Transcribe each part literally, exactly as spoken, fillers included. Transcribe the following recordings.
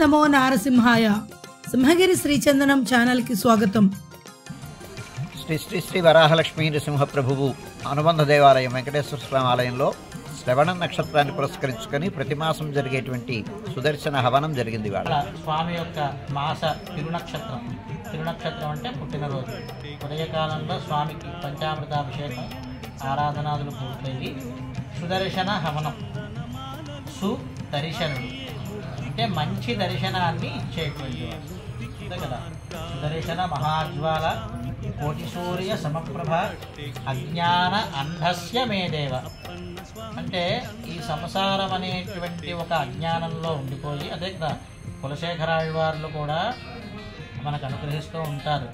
నమో నారసింహాయ. Simhagiri శ్రీచందనం channel కి స్వాగతం. శ్రీ శ్రీ శ్రీ వరాహలక్ష్మీ నృసింహ ప్రభువు అనుబంధ దేవాలయం వెంకటేశ్వర స్వామి ఆలయంలో శ్రవణ నక్షత్రాన్ని పురస్కరించుకొని ప్రతి మాసం జరిగేటువంటి సుదర్శన హవనం జరిగింది. వాళ్ళ స్వామి యొక్క మాస తిరునక్షత్రం తిరునక్షత్రం అంటే పుట్టినరోజు ఉదయకాలంలో స్వామికి పంచామృతాభిషేకం ఆరాధనాదులు పూర్తయి సుదర్శన హవనం. సుదర్శనుడు అంటే మంచి దర్శనాన్ని ఇచ్చేటువంటి వాడు అంతే కదా. సుదర్శన మహాజ్వాల కోటి సూర్య సమప్రభ అజ్ఞాన అంధస్య మేదేవ అంటే ఈ సంసారం అనేటువంటి ఒక అజ్ఞానంలో ఉండిపోయి అదే కదా కులశేఖరాళ్వార్లు కూడా మనకు అనుగ్రహిస్తూ ఉంటారు.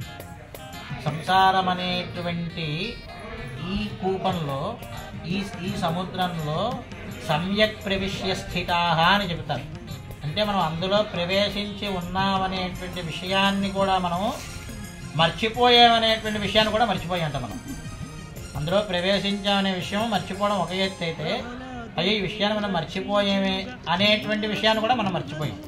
సంసారం అనేటువంటి ఈ కూపంలో ఈ ఈ సముద్రంలో సమ్యక్ ప్రవిశ్య స్థితాః అని చెబుతారు. అంటే మనం అందులో ప్రవేశించి ఉన్నామనేటువంటి విషయాన్ని కూడా మనం మర్చిపోయామనేటువంటి విషయాన్ని కూడా మర్చిపోయామంట. మనం అందులో ప్రవేశించామనే విషయం మర్చిపోవడం ఒక ఎత్తు అయితే, అయ్యో ఈ విషయాన్ని మనం మర్చిపోయామే అనేటువంటి విషయాన్ని కూడా మనం మర్చిపోయాం.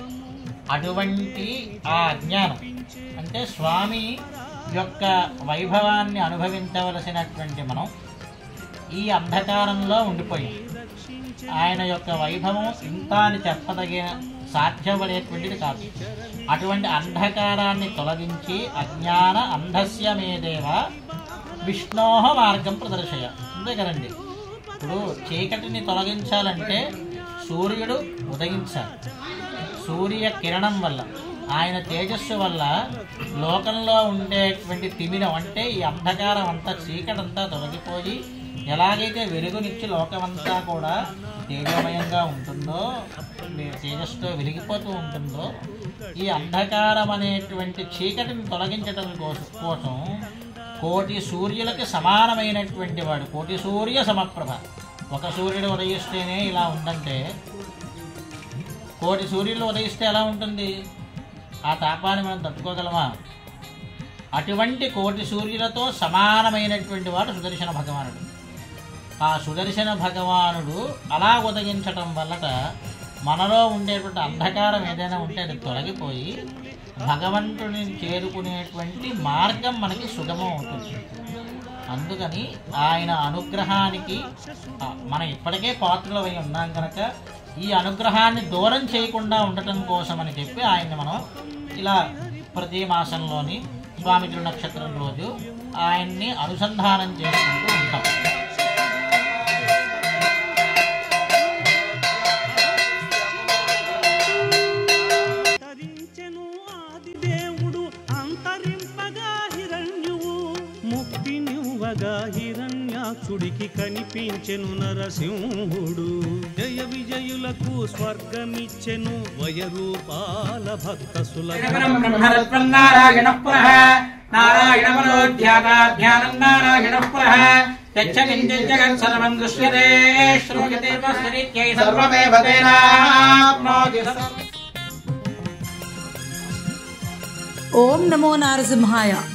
అటువంటి ఆ అజ్ఞానం అంటే స్వామి యొక్క వైభవాన్ని అనుభవించవలసినటువంటి మనం ఈ అంధకారంలో ఉండిపోయాం. ఆయన యొక్క వైభవం ఇంత అని చెప్పదగిన సాధ్యపడేటువంటిది కాదు. అటువంటి అంధకారాన్ని తొలగించి అజ్ఞాన అంధస్య మేదేవ విష్ణోహ మార్గం ప్రదర్శయ అంతే కదండి. ఇప్పుడు చీకటిని తొలగించాలంటే సూర్యుడు ఉదయించాలి. సూర్య కిరణం వల్ల ఆయన తేజస్సు వల్ల లోకంలో ఉండేటువంటి తిమిరం అంటే ఈ అంధకారం అంతా చీకటంతా తొలగిపోయి ఎలాగైతే వెలుగునిచ్చి లోకమంతా కూడా తేజమయంగా ఉంటుందో తేజస్సుతో వెలిగిపోతూ ఉంటుందో ఈ అంధకారం అనేటువంటి చీకటిని తొలగించడం కోసం కోసం కోటి సూర్యులకి సమానమైనటువంటి వాడు కోటి సూర్య సమప్రభ. ఒక సూర్యుడు ఉదయిస్తేనే ఇలా ఉందంటే కోటి సూర్యులు ఉదయిస్తే ఎలా ఉంటుంది? ఆ తాపాన్ని మనం తట్టుకోగలమా? అటువంటి కోటి సూర్యులతో సమానమైనటువంటి వాడు సుదర్శన భగవానుడు. ఆ సుదర్శన భగవానుడు అలా ఉదయించటం వల్లట మనలో ఉండేటువంటి అంధకారం ఏదైనా ఉంటే అది తొలగిపోయి భగవంతుడిని చేరుకునేటువంటి మార్గం మనకి సుగమం అవుతుంది. అందుకని ఆయన అనుగ్రహానికి మనం ఇప్పటికే పాత్రలమై ఉన్నాం కనుక ఈ అనుగ్రహాన్ని దూరం చేయకుండా ఉండటం కోసం అని చెప్పి ఆయన్ని మనం ఇలా ప్రతి మాసంలోని స్వామి తిరునక్షత్రం రోజు ఆయన్ని అనుసంధానం చేసుకుంటూ ఉంటాం. హిరణ్యాక్షుడికి కనిపించెను నరసింహుడు, జయ విజయులకు స్వర్గమిచ్చెను వయరూపాల భక్త సులభం. ఓం నమో నారసింహాయ.